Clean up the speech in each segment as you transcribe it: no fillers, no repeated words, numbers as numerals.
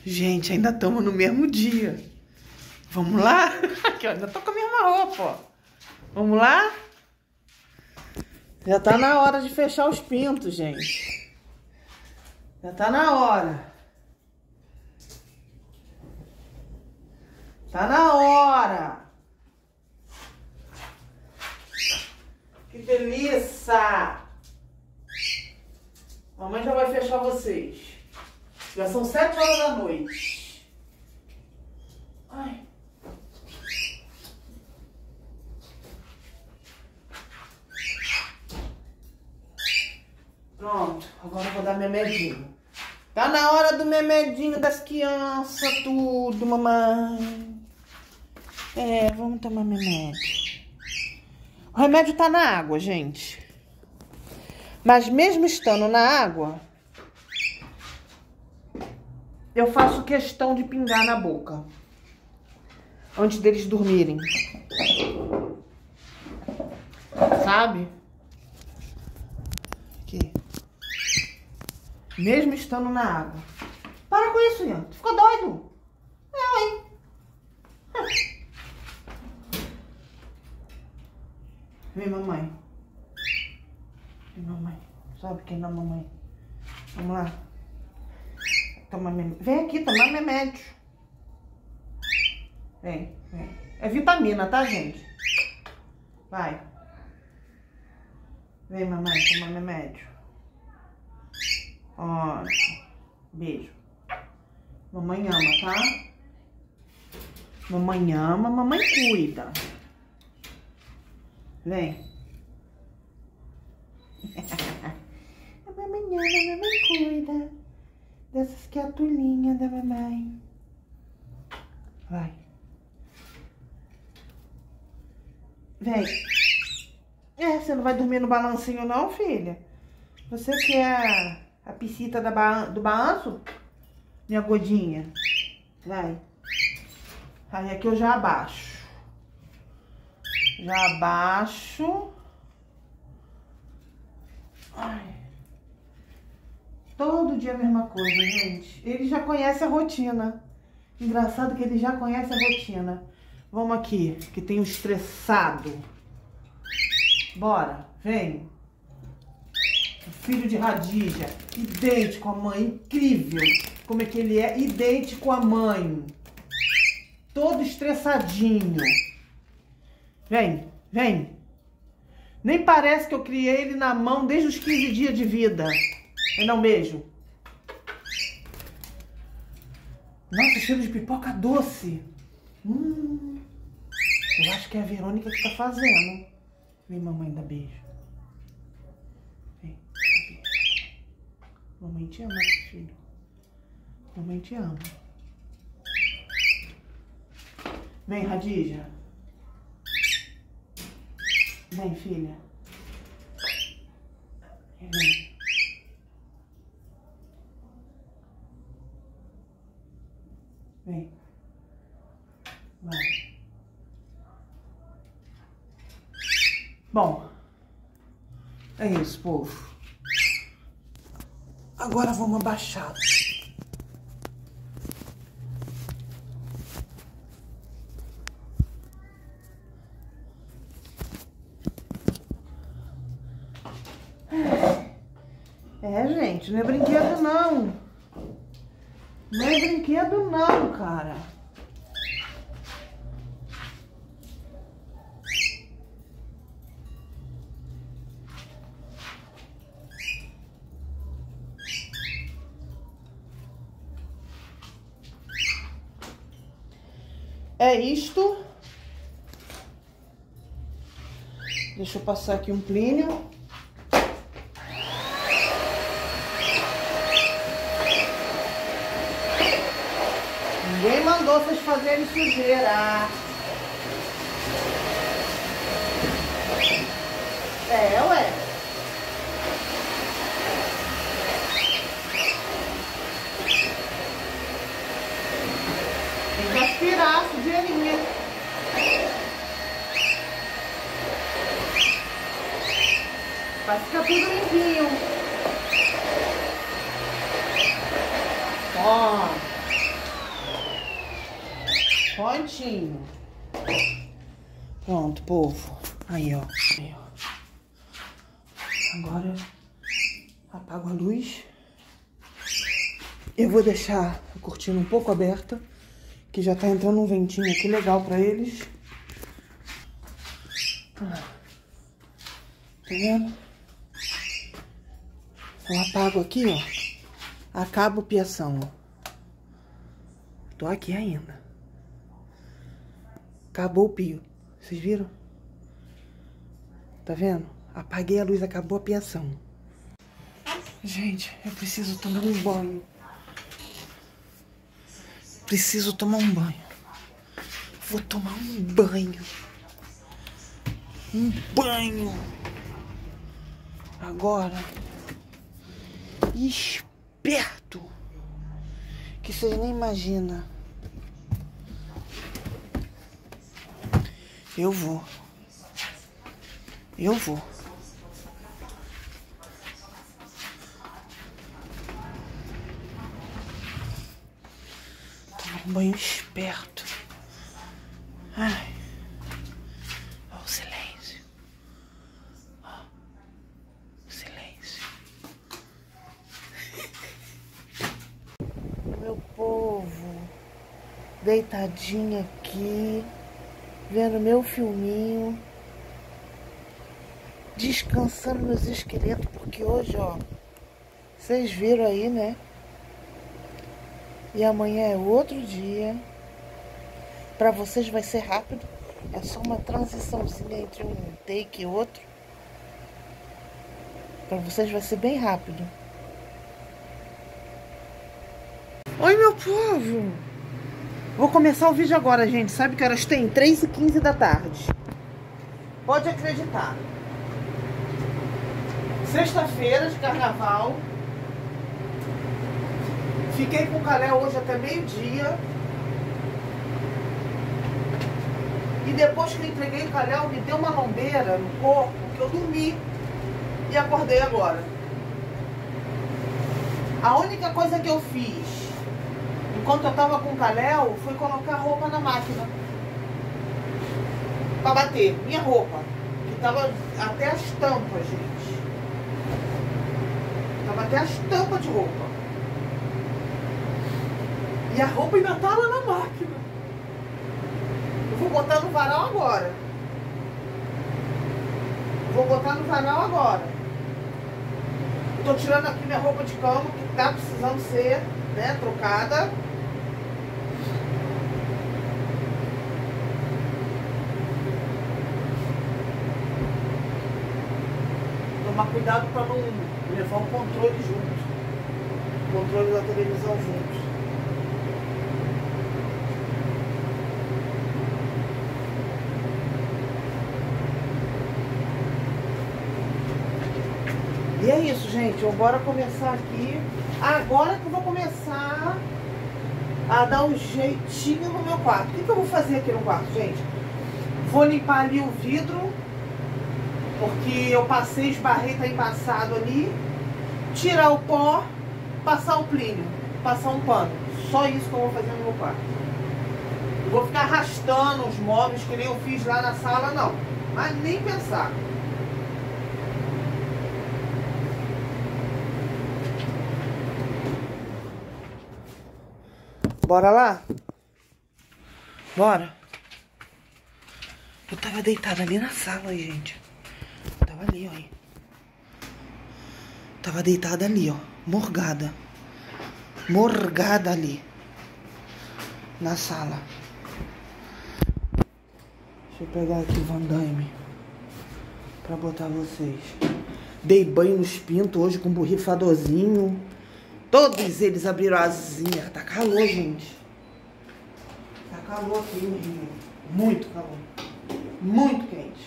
Gente, ainda estamos no mesmo dia. Vamos lá? Aqui, ó, ainda tô com a mesma roupa, ó. Vamos lá? Já tá na hora de fechar os pintos, gente. Já tá na hora. Tá na hora. Que delícia! Mamãe já vai fechar vocês. Já são 7 horas da noite. Ai. Pronto, agora eu vou dar memedinho. Tá na hora do memedinho das crianças, tudo, mamãe. Vamos tomar remédio. O remédio tá na água, gente. Mas mesmo estando na água, eu faço questão de pingar na boca antes deles dormirem. Sabe? Aqui. Mesmo estando na água. Para com isso, Ian. Tu ficou doido? Eu, hein? Vem, mamãe. Vem, mamãe. Sobe aqui na mamãe. Vamos lá. Toma Vem aqui tomar remédio. Vem, vem. É vitamina, tá, gente? Vai. Vem, mamãe, tomar remédio. Ótimo. Beijo. Mamãe ama, tá? Mamãe ama, mamãe cuida. Vem. A mamãe ama, a mamãe cuida. Dessas criaturinhas da mamãe. Vai. Vem. Você não vai dormir no balancinho não, filha? Você quer a piscita do balanço? Minha godinha. Vai. Aí aqui eu já abaixo. Já abaixo. Ai. Todo dia a mesma coisa, gente. Ele já conhece a rotina. Engraçado que ele já conhece a rotina. Vamos aqui, que tem o estressado. Bora, vem. O filho de Radija, idêntico à mãe, incrível. Como é que ele é idêntico à mãe. Todo estressadinho. Vem, vem. Nem parece que eu criei ele na mão desde os 15 dias de vida. Vem dar um beijo. Nossa, cheiro de pipoca doce. Eu acho que é a Verônica que tá fazendo. Vem, mamãe, dá beijo. Vem, dá beijo. Mamãe te ama, filho. Mamãe te ama. Vem, Radija. Vem, filha. Vem. Vem. Vai. Bom. É isso, povo. Agora vamos abaixar. Gente, não é brinquedo não. Não é brinquedo não, cara. É isto. Deixa eu passar aqui um Plínio. Ninguém mandou vocês fazerem sujeira. Ué. Tem que aspirar a sujeirinha. Vai ficar tudo limpinho. Ó. Prontinho. Pronto, povo. Aí, ó. Aí, ó. Agora apago a luz. Eu vou deixar a cortina um pouco aberta, que já tá entrando um ventinho aqui legal pra eles. Tá vendo? Eu apago aqui, ó. Acaba o piação, ó. Tô aqui ainda. Acabou o pio. Vocês viram? Tá vendo? Apaguei a luz, acabou a piação. Gente, eu preciso tomar um banho. Preciso tomar um banho. Vou tomar um banho. Um banho. Agora. Esperto. Que vocês nem imaginam. Eu vou. Eu vou. Tomar um banho esperto. Ai. Olha o silêncio. Ó. O silêncio. Meu povo. Deitadinha aqui. Vendo meu filminho. Descansando meus esqueletos. Porque hoje, ó. Vocês viram aí, né? E amanhã é outro dia. Pra vocês vai ser rápido. É só uma transiçãozinha entre um take e outro. Pra vocês vai ser bem rápido. Oi, meu povo! Vou começar o vídeo agora, gente. Sabe que horas tem? 3h15 da tarde. Pode acreditar. Sexta-feira de carnaval. Fiquei com o Kalel hoje até meio-dia. E depois que eu entreguei o Kalel, me deu uma lombeira no corpo, que eu dormi e acordei agora. A única coisa que eu fiz enquanto eu tava com o Kalel foi colocar a roupa na máquina pra bater. Minha roupa, que tava até as tampas, gente. Tava até as tampas de roupa. E a roupa ainda tava na máquina. Eu vou botar no varal agora. Vou botar no varal agora. Eu tô tirando aqui minha roupa de cama, que tá precisando ser, né, trocada. Tomar cuidado para não levar o controle junto. O controle da televisão junto. E é isso, gente. Eu bora começar aqui. Agora que eu vou começar a dar um jeitinho no meu quarto. O que eu vou fazer aqui no quarto, gente? Vou limpar ali o vidro, porque eu passei, esbarrei, tá embaçado ali. Tirar o pó, passar o plínio, passar um pano. Só isso que eu vou fazer no meu quarto. Não vou ficar arrastando os móveis que nem eu fiz lá na sala, não. Mas nem pensar. Bora lá? Bora. Eu tava deitada ali na sala, gente. Tava ali, ó. Tava deitada ali, ó. Morgada. Morgada ali. Na sala. Deixa eu pegar aqui o Van Damme pra botar vocês. Dei banho nos pintos hoje com um borrifadorzinho. Todos eles abriram a asinha. Tá calor, gente. Tá calor aqui no Rio. Muito calor. Muito quente.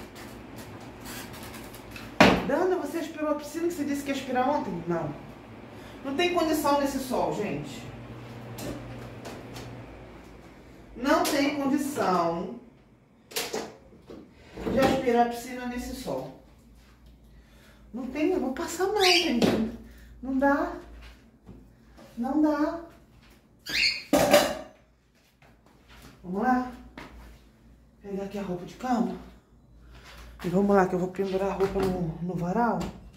Dana, você aspirou a piscina que você disse que ia aspirar ontem? Não. Não tem condição nesse sol, gente. Não tem condição de aspirar a piscina nesse sol. Não tem, eu vou passar mal, gente. Não dá. Não dá. Vamos lá? Pegar aqui a roupa de cama. E vamos lá que eu vou pendurar a roupa no varal.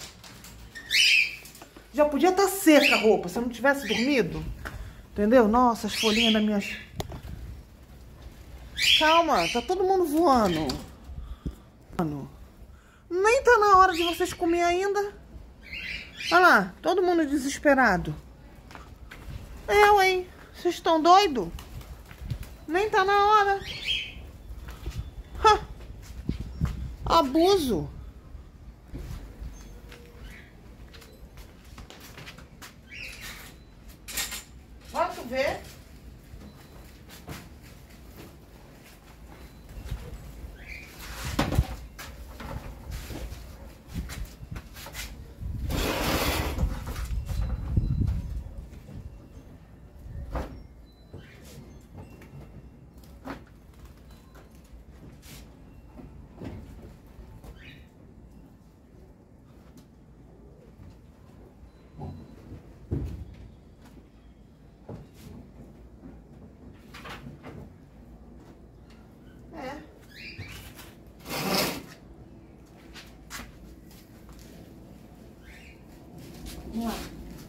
Já podia estar seca a roupa se eu não tivesse dormido. Entendeu? Nossa, as folhinhas das minhas... Calma, tá todo mundo voando. Nem tá na hora de vocês comer ainda. Olha lá, todo mundo desesperado. Eu, hein? Vocês estão doidos? Nem tá na hora. Ha! Abuso. Vai tu ver. Vamos lá.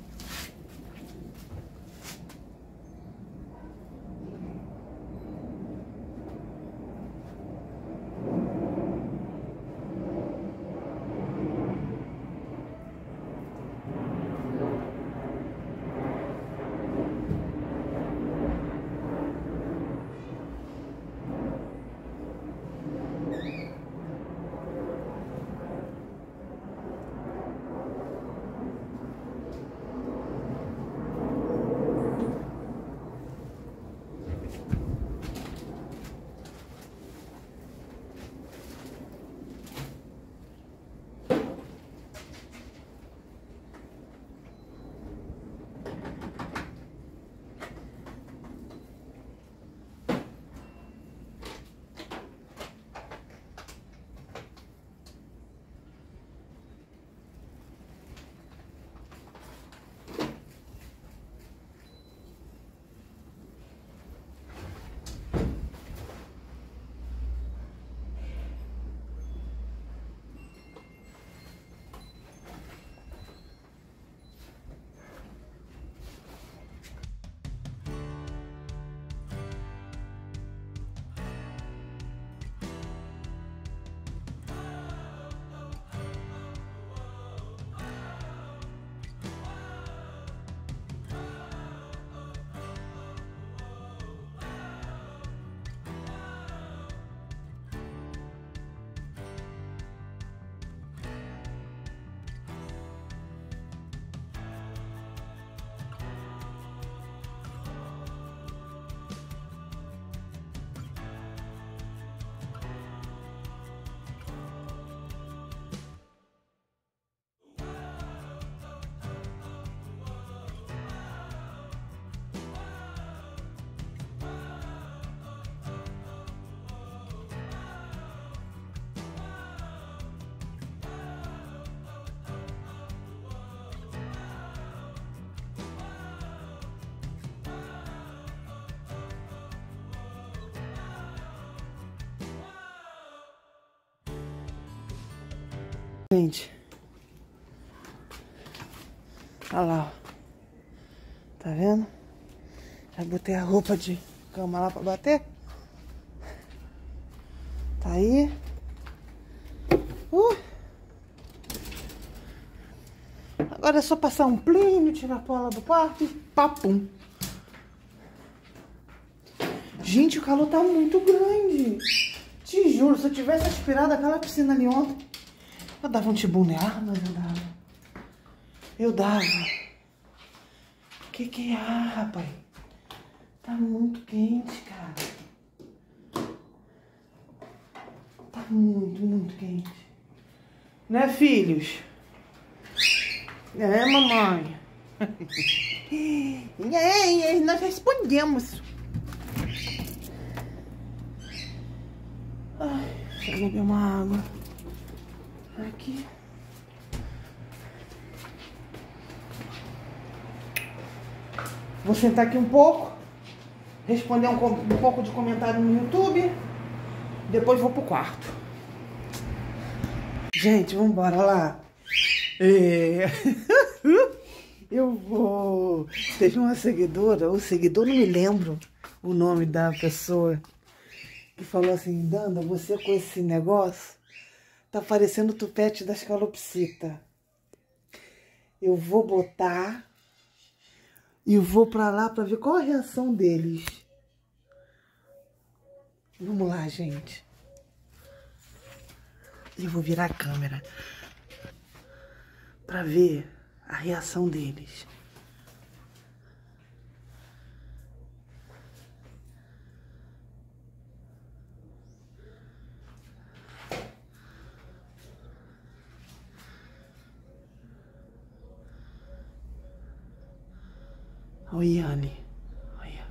Gente, olha lá, ó. Tá vendo? Já botei a roupa de cama lá pra bater. Tá aí. Agora é só passar um plínio, tirar a pola do quarto e papum. Gente, o calor tá muito grande. Te juro, se eu tivesse aspirado aquela piscina ali ontem, eu dava um tibum nela, mas eu dava. Eu dava. Que é, rapaz? Tá muito quente, cara. Tá muito quente. Né, filhos? É, mamãe. Nós respondemos. Ai, deixa eu beber uma água. Aqui. Vou sentar aqui um pouco. responder um pouco de comentário no YouTube. Depois vou pro quarto. Gente, vamos embora lá. Eu vou... Teve uma seguidora, ou seguidor, não me lembro o nome da pessoa, que falou assim: Danda, você com esse negócio tá parecendo o tupete das calopsita. Eu vou botar e vou pra lá pra ver qual a reação deles. Vamos lá, gente. Eu vou virar a câmera pra ver a reação deles. Olha o Yanni. Olha.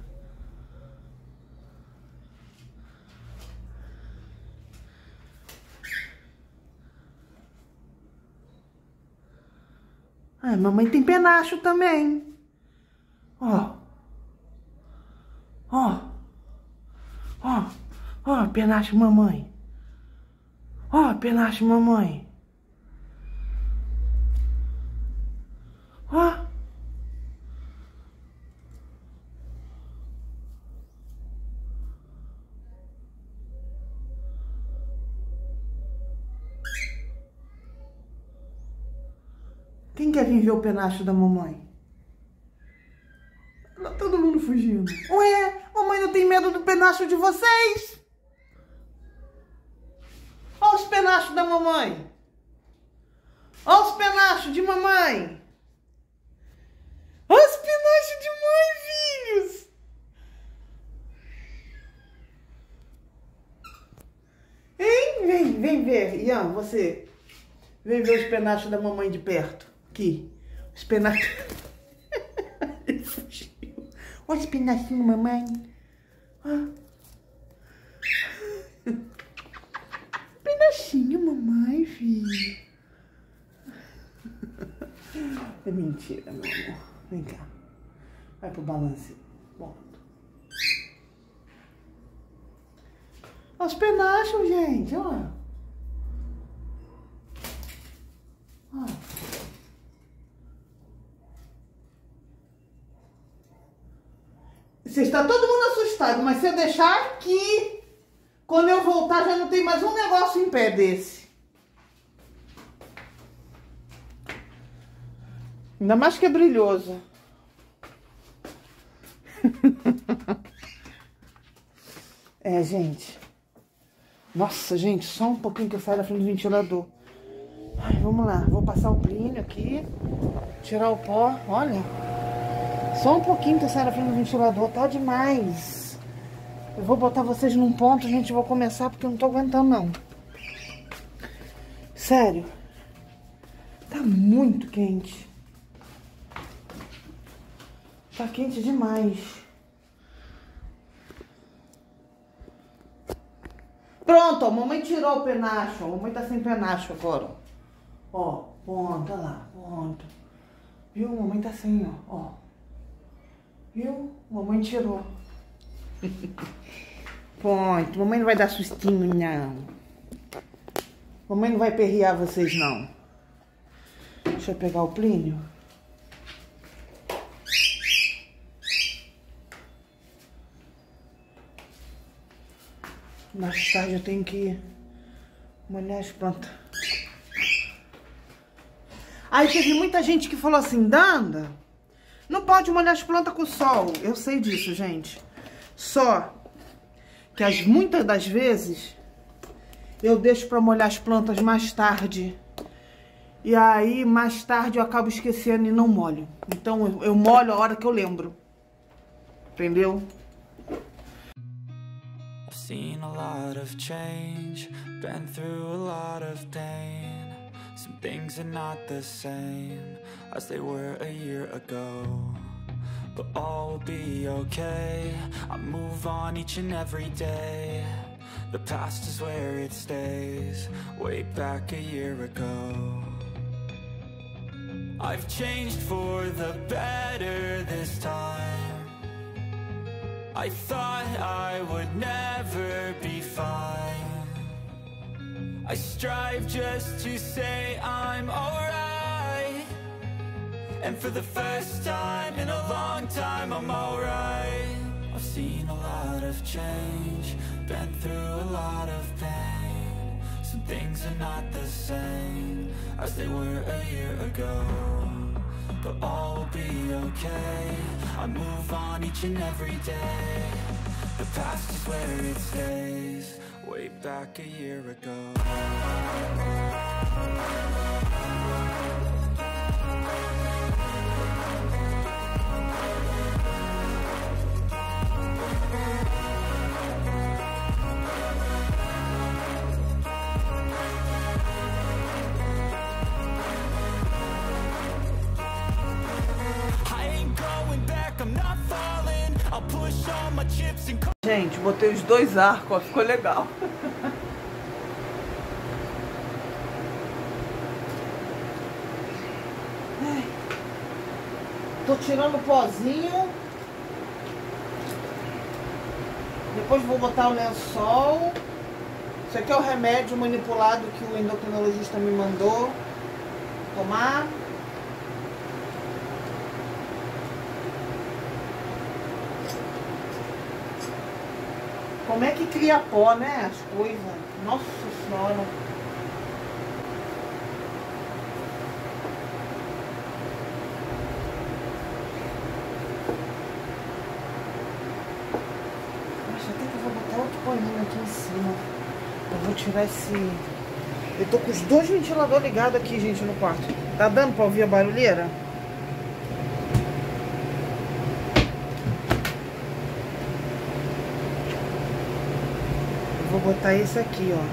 Ah, mamãe tem penacho também. Ó. Ó. Ó. Ó, penacho mamãe. Ó, penacho mamãe. Ó. Quem quer vir ver o penacho da mamãe? Todo mundo fugindo. Ué, mamãe não tem medo do penacho de vocês? Olha os penachos da mamãe. Olha os penachos de mamãe. Olha os penachos de mãe, filhos. Hein? Vem ver. Ian, você. Vem ver os penachos da mamãe de perto. Aqui. Os penachos. Ele fugiu. Olha os penachinhos, mamãe. Ah. Penachinho, mamãe, filho. É mentira, meu amor. Vem cá. Vai pro balanço. Volta. Olha os penachos, gente. Olha. Olha. Você está todo mundo assustado, mas se eu deixar aqui, quando eu voltar já não tem mais um negócio em pé desse. Ainda mais que é brilhoso. É, gente. Nossa, gente, só um pouquinho que eu saio da frente do ventilador. Ai, vamos lá, vou passar o Plínio aqui, tirar o pó, olha. Só um pouquinho que eu saio da frente do ventilador, tá demais. Eu vou botar vocês num ponto, gente, eu vou começar porque eu não tô aguentando, não. Sério. Tá muito quente. Tá quente demais. Pronto, ó, mamãe tirou o penacho. A mamãe tá sem penacho agora. Ó, ponta lá, ponta. Viu? Mamãe tá sem, ó. Viu? Mamãe tirou. Ponto. Mamãe não vai dar sustinho, não. Mamãe não vai perrear vocês, não. Deixa eu pegar o Plínio. Mais tarde eu tenho que molhar as plantas. Aí teve muita gente que falou assim, Danda, não pode molhar as plantas com sol. Eu sei disso, gente. Só que muitas das vezes eu deixo pra molhar as plantas mais tarde. E aí, mais tarde, eu acabo esquecendo e não molho. Então, eu molho a hora que eu lembro. Entendeu? I've seen a lot of change, been through a lot of pain. Some things are not the same as they were a year ago. But all will be okay, I move on each and every day. The past is where it stays, way back a year ago. I've changed for the better this time. I I thought I would never be fine. I strive just to say I'm alright, and for the first time in a long time I'm alright. I've seen a lot of change, been through a lot of pain. Some things are not the same as they were a year ago, but all will be okay. I move on each and every day. The past is where it stays, way back a year ago. Gente, botei os dois arcos, ó, ficou legal. Tô tirando o pozinho. Depois vou botar o lençol. Isso aqui é o remédio manipulado que o endocrinologista me mandou tomar. Como é que cria pó, né? As coisas. Nossa Senhora. Acho até que eu vou botar outro paninho aqui em cima. Eu vou tirar esse... Eu tô com os dois ventiladores ligados aqui, gente, no quarto. Tá dando pra ouvir a barulheira? Vou botar esse aqui, ó.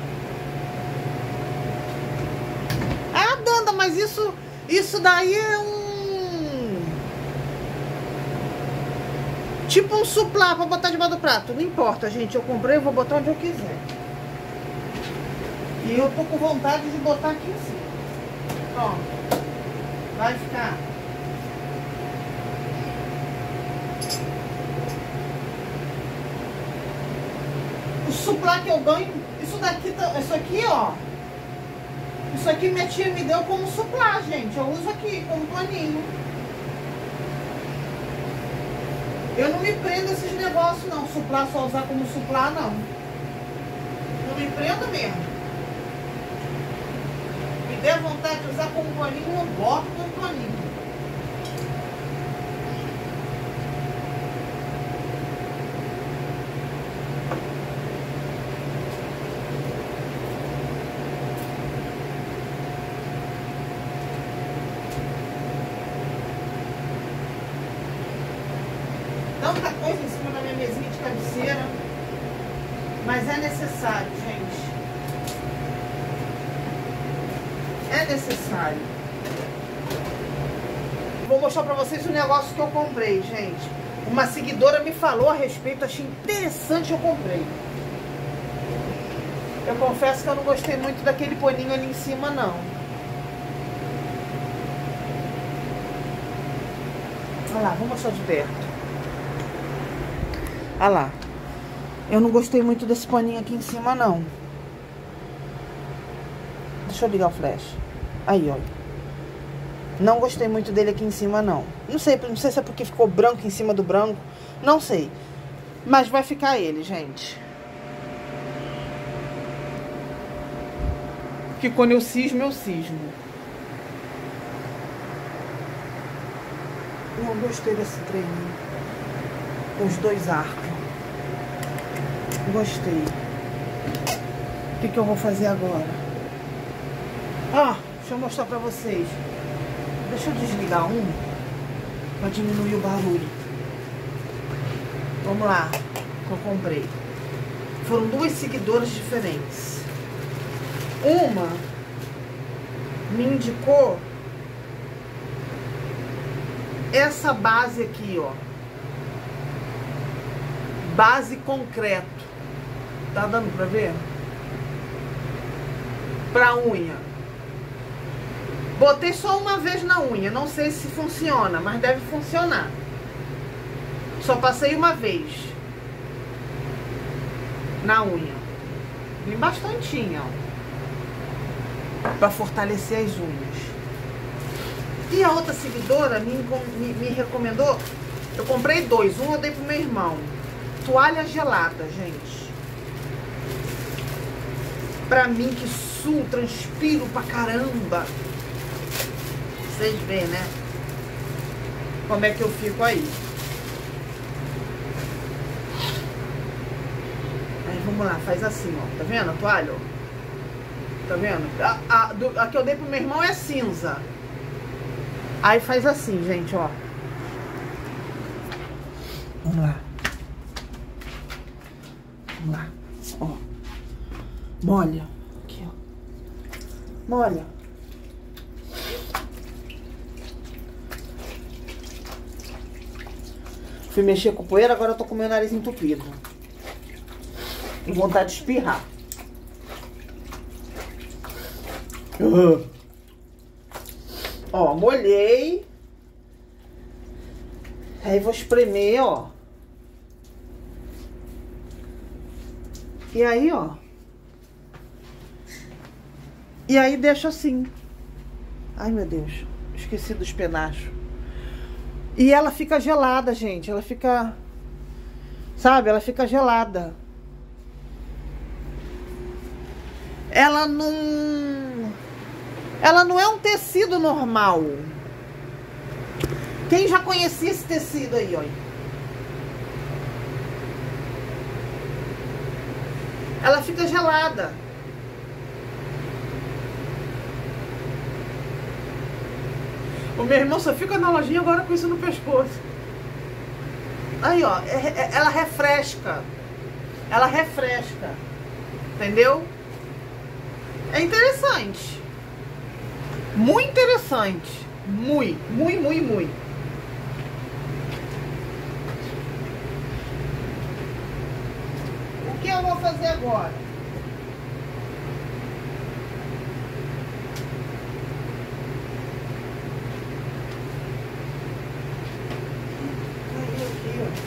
Ah, Danda, mas isso daí é um... tipo um suplá pra botar debaixo do prato. Não importa, gente. Eu comprei, eu vou botar onde eu quiser. E eu tô com vontade de botar aqui em cima. Pronto. Vai ficar... O suplá que eu ganho, isso aqui, ó. Isso aqui minha tia me deu como suplá, gente. Eu uso aqui como paninho. Eu não me prendo esses negócios, não. Suplá, só usar como suplá, não. Não me prendo mesmo. Me der vontade de usar como paninho, eu boto como paninho. Tanta coisa em cima da minha mesinha de cabeceira, mas é necessário, gente. É necessário. Vou mostrar pra vocês o negócio que eu comprei, gente. Uma seguidora me falou a respeito, achei interessante, eu comprei. Eu confesso que eu não gostei muito daquele paninho ali em cima, não. Olha lá, vou mostrar de perto. Olha lá. Eu não gostei muito desse paninho aqui em cima, não. Deixa eu ligar o flash. Aí, olha. Não gostei muito dele aqui em cima, não. Não sei se é porque ficou branco em cima do branco. Não sei. Mas vai ficar ele, gente. Porque quando eu cismo, eu cismo. Não gostei desse treininho. Os dois arcos. Gostei. O que eu vou fazer agora? Ah, deixa eu mostrar pra vocês. Deixa eu desligar um pra diminuir o barulho. Vamos lá, que eu comprei. Foram duas seguidoras diferentes. Uma me indicou essa base aqui, ó. Base concreto. Tá dando pra ver? Pra unha. Botei só uma vez na unha. Não sei se funciona, mas deve funcionar. Só passei uma vez na unha. Bem bastantinho, ó. Pra fortalecer as unhas. E a outra seguidora me recomendou. Eu comprei 2. Um eu dei pro meu irmão. Toalha gelada, gente. Pra mim que suo, transpiro pra caramba. Vocês veem, né? Como é que eu fico aí. Aí vamos lá, faz assim, ó. Tá vendo a toalha? Ó? Tá vendo? A que eu dei pro meu irmão é cinza. Aí faz assim, gente, ó. Vamos lá. Vamos lá. Ó. Molha. Aqui, ó. Molha. Fui mexer com poeira, agora eu tô com meu nariz entupido. E vontade de espirrar. Ó, molhei. Aí vou espremer, ó. E aí, ó. E aí deixo assim. Ai, meu Deus. Esqueci dos penachos. E ela fica gelada, gente. Ela fica... Sabe? Ela fica gelada. Ela não... Ela não é um tecido normal. Quem já conhecia esse tecido aí, ó? Ela fica gelada. O meu irmão só fica na lojinha agora com isso no pescoço. Aí, ó. Ela refresca. Ela refresca. Entendeu? É interessante. Muito interessante. Muito. O que eu vou fazer agora? Aqui, ó.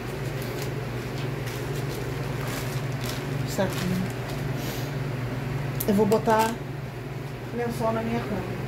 Saquinho. Eu vou botar lençol na minha cama.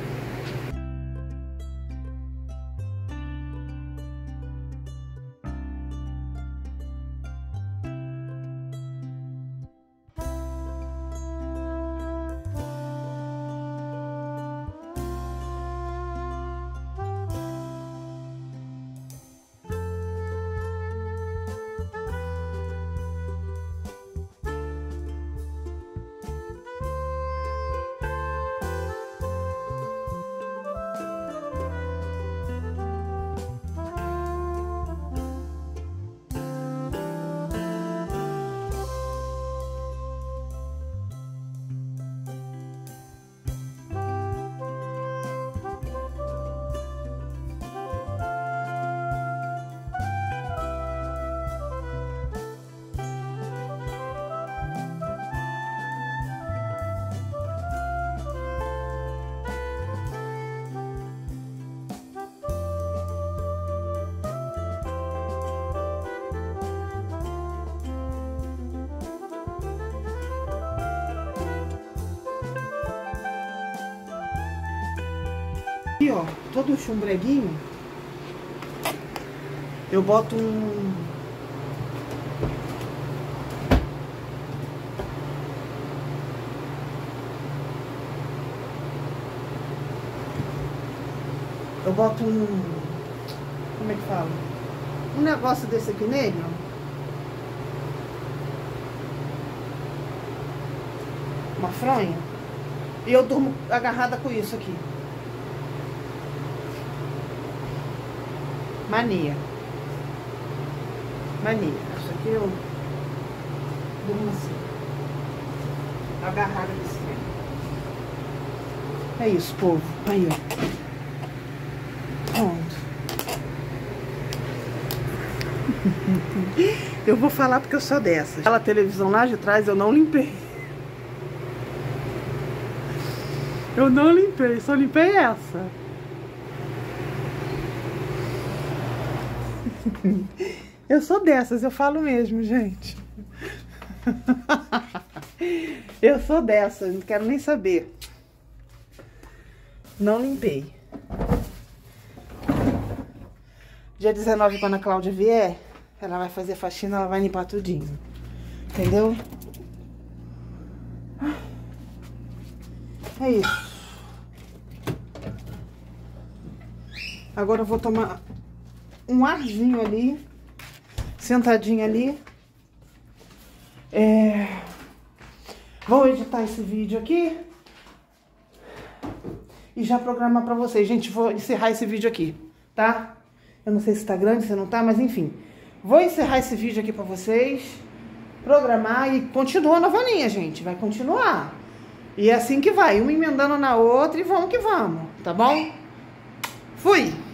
Aqui, ó, todo chumbreguinho, eu boto um... Eu boto um... Como é que fala? Um negócio desse aqui nele, ó. Uma fronha. E eu durmo agarrada com isso aqui. Mania. Isso aqui eu durmo assim. Agarrada nesse tempo. É isso, povo. Aí, ó. Pronto. Eu vou falar porque eu sou dessas. Aquela televisão lá de trás eu não limpei. Eu não limpei, só limpei essa. Eu sou dessas, eu falo mesmo, gente. Eu sou dessas, não quero nem saber. Não limpei. Dia 19, quando a Cláudia vier, ela vai fazer faxina, ela vai limpar tudinho. Entendeu? É isso. Agora eu vou tomar um arzinho ali, sentadinha ali. Vou editar esse vídeo aqui e já programar pra vocês. Gente, vou encerrar esse vídeo aqui, tá? Eu não sei se tá grande, se não tá, mas enfim. Vou encerrar esse vídeo aqui pra vocês, programar e continua a novelinha, gente. Vai continuar. E é assim que vai, uma emendando na outra e vamos que vamos, tá bom? Fui!